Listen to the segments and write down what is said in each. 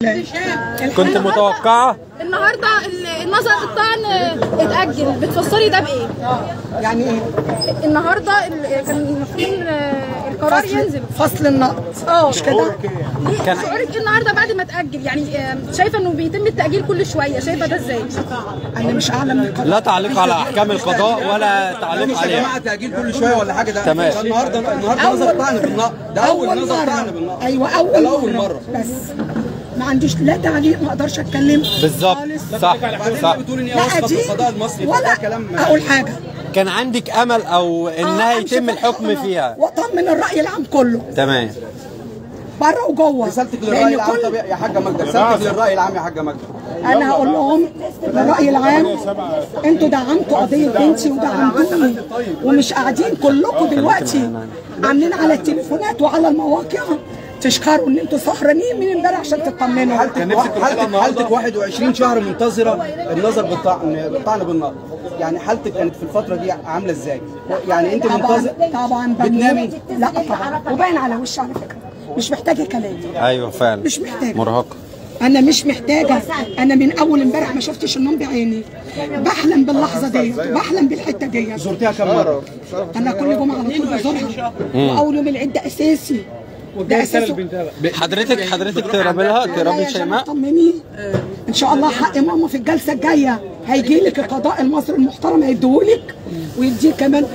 كنت متوقعة؟ النهارده النظر الطعن اتأجل، بتفسري ده بإيه؟ يعني ايه؟ النهارده كان المفروض القرار ينزل فصل النقد مش كده؟ كان شعورك ايه النهارده بعد ما اتأجل؟ يعني شايفه انه بيتم التأجيل كل شويه، شايفه ده ازاي؟ انا مش اعلم من القضاء. لا تعليق على احكام القضاء ولا تعليق عليها. يا جماعه تأجيل كل شويه ولا حاجه؟ ده تمام. النهارده نظر طعن بالنقد، ده اول نظر طعن بالنقد. ايوه اول مره بس ما عنديش لا تعليق، ما اقدرش اتكلم بالظبط. صح صح. بتقول ان هي واثقه في القضاء المصري ولا كلام. اقول حاجه كان عندك امل او انها يتم الحكم فيها؟ واطمن الراي العام كله تمام. بره وجوه. رسالتك للراي العام طب يا حاجه ماجده، رسالتك للراي العام يا حاجه ماجده. انا هقول لهم الراي العام، انتوا دعمتوا قضيه بنتي ودعمتوني، ومش قاعدين كلكم دلوقتي عاملين على التليفونات وعلى المواقع تشكروا ان انتوا سهرانين من امبارح عشان تطمنوا. حالتك 21 شهر منتظره النظر بالطعن بالنقد، يعني حالتك كانت في الفتره دي عامله ازاي؟ يعني انت منتظره طبعا بتنامي؟ لا طبعا، وباين على وشي على فكره، مش محتاجه كلام. ايوه فعلا مش محتاجه، مرهقه. انا مش محتاجه، انا من اول امبارح ما شفتش النوم بعيني، بحلم باللحظه دي، بحلم بالحته دي. زرتيها كم مره؟ انا كل جمعه على طول بزورها، واول يوم العيد ده اساسي. ده اساسي. حضرتك تقربي لها، تقربي شيماء. طمني ان شاء الله حق ماما في الجلسه الجايه هيجي لك القضاء المصري المحترم هيديهولك، ويديه كمان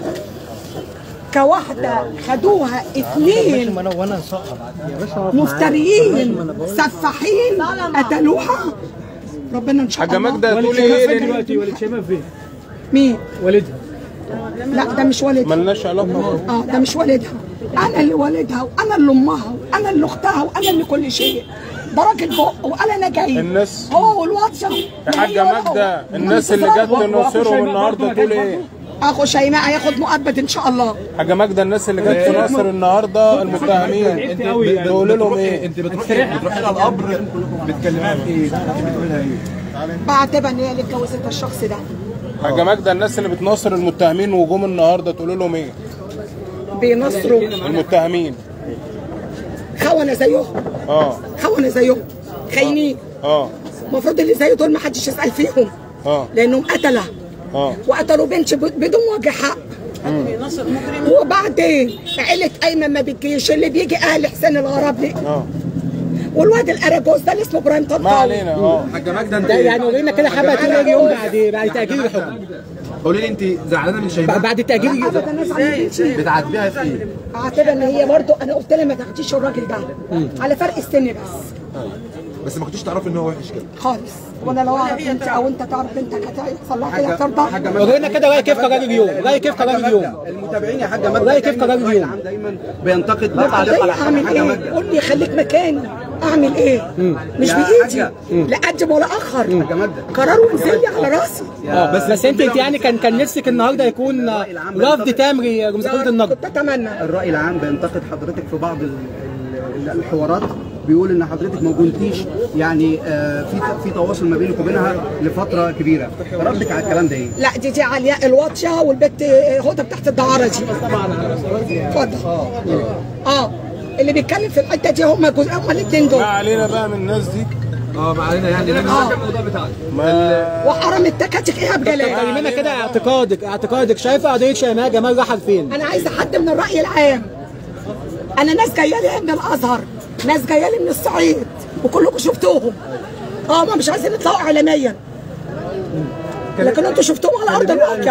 كواحده خدوها 2 مفتريين سفاحين قتلوها. ربنا ان شاء الله. حاجه ماجده تقولي ايه دلوقتي؟ والد شيماء فين؟ مين؟ والدها. لا ده مش والدها. ملناش علاقه. ده مش والدها، انا اللي والدها وانا اللي امها وانا اللي اختها وانا اللي كل شيء. ده راجل بق وقال انا جاي. الناس هو والواتساب يا حاجه ماجده، الناس اللي جت تناصرهم النهارده تقول ايه؟ اخو شيماء هياخد مؤبد ان شاء الله. حاجه ماجده، الناس اللي جت تناصر النهارده المتهمين تقول لهم ايه؟ انت بتروحي لها القبر بتكلميها في ايه؟ بتقولها ايه؟ بعتبر ان هي اللي اتجوزت الشخص ده. حاجه ماجده، الناس اللي بتناصر المتهمين وجم النهارده تقول لهم ايه؟ بينصروا المتهمين خونه زيهم. خونه زيهم، خاينين. المفروض اللي زي دول ما حدش يسال فيهم. لانهم قتله. وقتلوا بنت بدون وجه حق. وبعدين عيله ايمن ما بتجيش، اللي بيجي اهل حسين الغرابلي. والواد الاراجوز ده اللي اسمه ابراهيم طنطاوي. ما علينا. حاجه ماجده انت يعني قولي لنا كده حبه تقولي يوم بعد تاجيل الحكم. قولي لي انت زعلانه من شيماء؟ بعد تاجيل بتعاتبيها في ايه؟ بعتبر ان هي برضه، انا قلت لها ما تاخديش الراجل ده على فرق السن بس ما كنتيش تعرفي ان هو وحش كده خالص. وانا لو اعرف انت او انت تعرف بنتك هيحصل لها كده هترضى؟ قولي لنا كده رايك كيف قرار اليوم؟ رايك كيف قرار اليوم؟ المتابعين يا حاجه ماجده رايك كيف قرار اليوم؟ دايما بينتقد اعمل ايه؟ قول لي خليك مكاني، اعمل ايه؟ مش بايدي لا اقدم ولا اخر. قرار وانزل لي على راسي. بس انت يعني كان نفسك النهارده يكون رفض تامري مذكره النقد. كنت اتمنى. الراي العام بينتقد حضرتك في بعض الحوارات، بيقول ان حضرتك ما كنتيش يعني في تواصل ما بينك وبينها لفتره كبيره، ردك على الكلام ده ايه؟ لا دي علياء الواطيه والبت هدى بتاعت الدعاره دي. اتفضل. اللي بيتكلم في الحته دي هم الاثنين دول. ما علينا بقى من الناس دي. ما علينا يعني الموضوع بتاعك. وحرام التكاتك ايه بجلال. كلمينا كده اعتقادك شايفه قضيه شيماء جمال راحت فين؟ انا عايزه حد من الراي العام. انا ناس جايه لي من الازهر، ناس جايه لي من الصعيد، وكلكم شفتوهم. ما مش عايزين يطلعوا اعلاميا، لكن انتوا شفتوهم على ارض الواقع.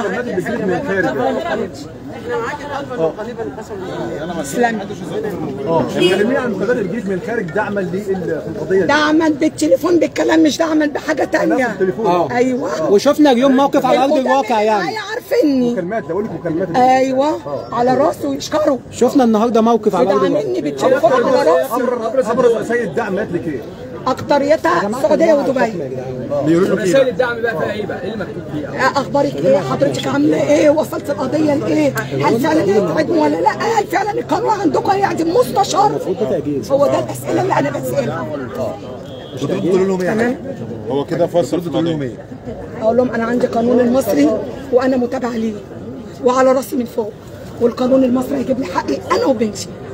احنا معاك الاكبر قضيبا القسم. تسلمي. كلميني عن مقدار الجيش من الخارج دعما في القضيه دي. دعما بالتليفون بالكلام، مش دعما بحاجه ثانيه. ايوه. وشفنا اليوم موقف على ارض الواقع يعني. عارفيني. مكالمات، بقول لك مكالمات. ايوه على راسه ويشكروا. شفنا النهارده موقف على ارض الواقع. دعمني بالتليفون على راسي. ابرز وسائل الدعم قالت لك ايه؟ اكتريتها السعوديه ودبي. بيقولوا لك رسائل الدعم بقى فيها ايه بقى؟ ايه المكتوب فيها؟ اخبارك ايه؟ حضرتك عامله ايه؟ وصلت القضيه لايه؟ هل فعلا هيتعدموا ولا لا؟ هل فعلا القانون عندكم هيعدم مستشار؟ هو ده الاسئله اللي انا بسالها. بتقول لهم ايه؟ هو كده فصل بتقول لهم ايه؟ اقول لهم انا عندي قانون المصري وانا متابعه ليه وعلى راسي من فوق، والقانون المصري هيجيب لي حقي انا وبنتي.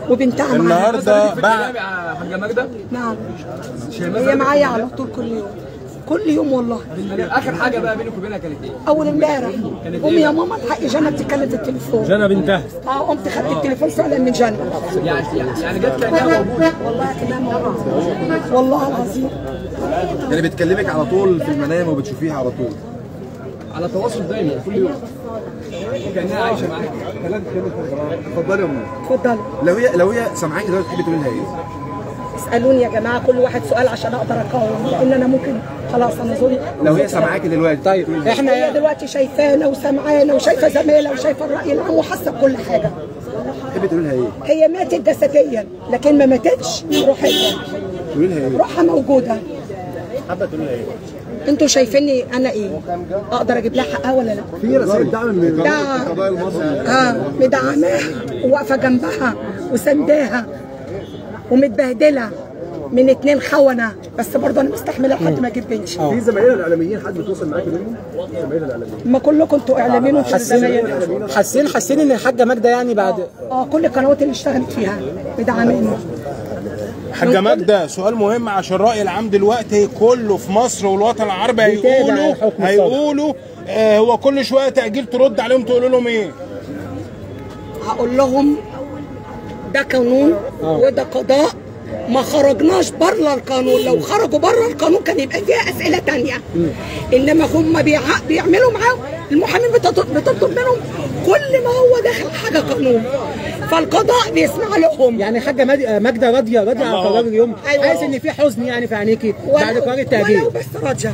وبنتها معايا. النهارده بعد حاجه ماجده نعم هي معايا على طول كل يوم كل يوم والله. اخر حاجه بقى بينك وبينها كانت ايه؟ اول امبارح قومي يا ماما الحقي جنى بتتكلم في التليفون. جنى بنتها قمت خدت التليفون فعلا من جنى. يعني جت كانها موجوده والله كانها موجوده والله العظيم. يعني بتكلمك على طول في المنام وبتشوفيها على طول على تواصل دايما كل يوم كانها عايشه معاك. اتفضلي يا ام. اتفضلي. لو هي سامعاكي دلوقتي تحبي تقولي لها ايه؟ اسالوني يا جماعه كل واحد سؤال عشان اقدر اقاوم لان انا ممكن خلاص انا زوري. لو هي سامعاكي دلوقتي طيب هي دلوقتي شايفانا وسامعانا وشايفه زمايلها وشايفه الراي العام وحاسه بكل حاجه. تحبي تقولي لها ايه؟ هي ماتت جسديا لكن ما ماتتش روحيا. تقولي لها ايه؟ روحها موجوده. حابه تقولي لها ايه؟ انتوا شايفيني انا ايه؟ اقدر اجيب لها حقها ولا لا؟ في رسائل دعم من القضاء المصري مدعماها وواقفه جنبها وسنداها ومتبهدله من 2 خونه بس برضه انا مستحمله لحد ما اجيب بنتي. في زمايلنا الاعلاميين حد بيتواصل معاكي منهم؟ زمايلنا الاعلاميين ما كلكم انتوا اعلاميين وانتوا زمايلنا. حاسين ان الحاجه ماجده يعني بعد كل القنوات اللي اشتغلت فيها مدعماني. حاجة ماجدة سؤال مهم عشان الرأي العام دلوقتي كله في مصر والوطن العربي هيقولوا هو كل شوية تأجيل ترد عليهم تقول لهم ايه؟ هقول لهم ده قانون وده قضاء ما خرجناش بره القانون. لو خرجوا بره القانون كان يبقى فيها اسئله تانية. انما هم بيعملوا معاهم المحامين بتطلب منهم كل ما هو داخل حاجه قانون فالقضاء بيسمع لهم. يعني حاجه ماجده راضيه على قرار اليوم. أيوة. حاسس ان في حزن يعني في عينيكي بعد قرار التأجيل. ولو بس راجع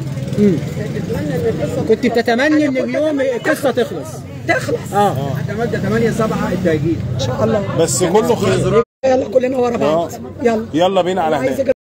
كنت بتتمني ان اليوم القصه تخلص. حاجه ماجده 8/7 التأجيل ان شاء الله. بس كله خير. يلا كلنا ورا بعض. يلا يلا بينا على هناك.